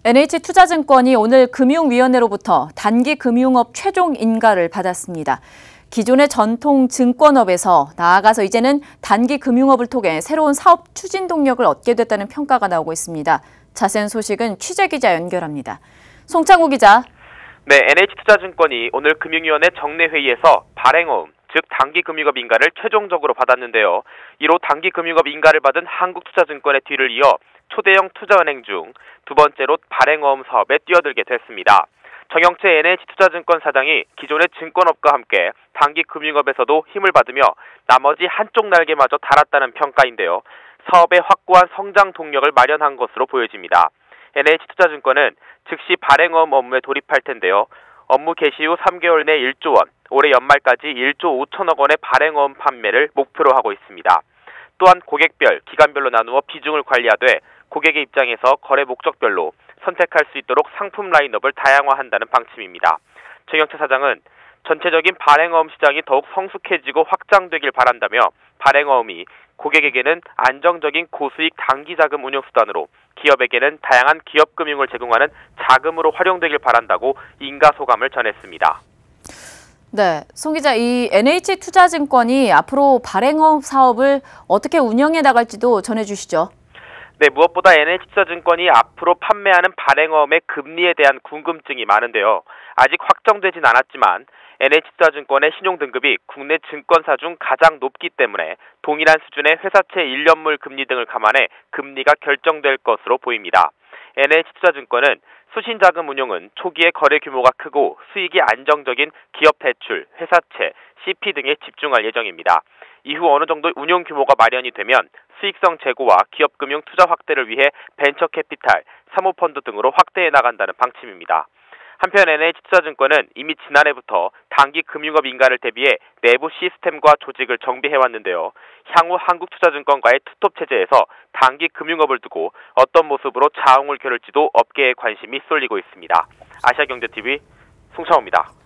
NH투자증권이 오늘 금융위원회로부터 단기금융업 최종 인가를 받았습니다. 기존의 전통 증권업에서 나아가서 이제는 단기금융업을 통해 새로운 사업 추진 동력을 얻게 됐다는 평가가 나오고 있습니다. 자세한 소식은 취재기자 연결합니다. 송창우 기자. 네, NH투자증권이 오늘 금융위원회 정례회의에서 발행어음, 즉 단기금융업 인가를 최종적으로 받았는데요. 이로 단기금융업 인가를 받은 한국투자증권의 뒤를 이어 초대형 투자은행 중 두 번째로 발행어음 사업에 뛰어들게 됐습니다. 정영채 NH투자증권 사장이 기존의 증권업과 함께 단기금융업에서도 힘을 받으며 나머지 한쪽 날개마저 달았다는 평가인데요. 사업의 확고한 성장 동력을 마련한 것으로 보여집니다. NH투자증권은 즉시 발행어음 업무에 돌입할 텐데요. 업무 개시 후 3개월 내 1조 원, 올해 연말까지 1조 5천억 원의 발행어음 판매를 목표로 하고 있습니다. 또한 고객별, 기간별로 나누어 비중을 관리하되 고객의 입장에서 거래 목적별로 선택할 수 있도록 상품 라인업을 다양화한다는 방침입니다. 정영채 사장은 전체적인 발행어음 시장이 더욱 성숙해지고 확장되길 바란다며 발행어음이 고객에게는 안정적인 고수익 단기자금 운용수단으로 기업에게는 다양한 기업금융을 제공하는 자금으로 활용되길 바란다고 인가소감을 전했습니다. 네, 송 기자, 이 NH투자증권이 앞으로 발행어음 사업을 어떻게 운영해 나갈지도 전해주시죠. 네, 무엇보다 NH투자증권이 앞으로 판매하는 발행어음의 금리에 대한 궁금증이 많은데요. 아직 확정되진 않았지만 NH투자증권의 신용등급이 국내 증권사 중 가장 높기 때문에 동일한 수준의 회사채 1년물 금리 등을 감안해 금리가 결정될 것으로 보입니다. NH투자증권은 수신자금 운용은 초기에 거래 규모가 크고 수익이 안정적인 기업 대출, 회사채, CP 등에 집중할 예정입니다. 이후 어느 정도 운용 규모가 마련이 되면 수익성 제고와 기업금융 투자 확대를 위해 벤처캐피탈, 사모펀드 등으로 확대해 나간다는 방침입니다. 한편 NH투자증권은 이미 지난해부터 단기금융업 인가를 대비해 내부 시스템과 조직을 정비해왔는데요. 향후 한국투자증권과의 투톱 체제에서 단기금융업을 두고 어떤 모습으로 자웅을 겨룰지도 업계의 관심이 쏠리고 있습니다. 아시아경제TV 송창호입니다.